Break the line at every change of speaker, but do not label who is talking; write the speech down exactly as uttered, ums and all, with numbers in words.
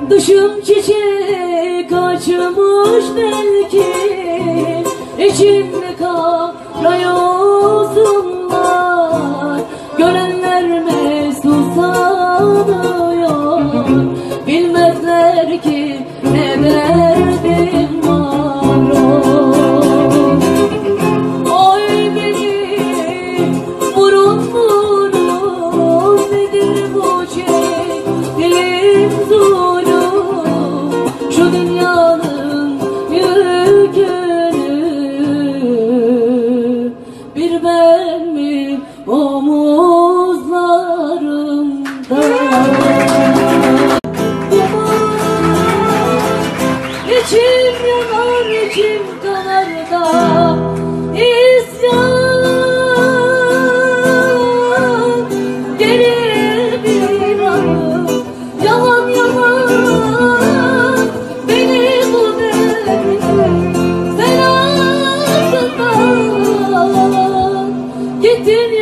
Dışım çiçek açmış belki, içimde kara yosunlar. Görenler mesut sanıyor, bilmezler ki ne derdim var. Oy benim burun burun, nedir bu çektiğim zulüm? Şu dünyanın yükünü bir ben mi omuzlarımda? İçim yanar, içim kanar da isyan. Gelir bir anı, yalan yalan beni bu derde selasından. Gittin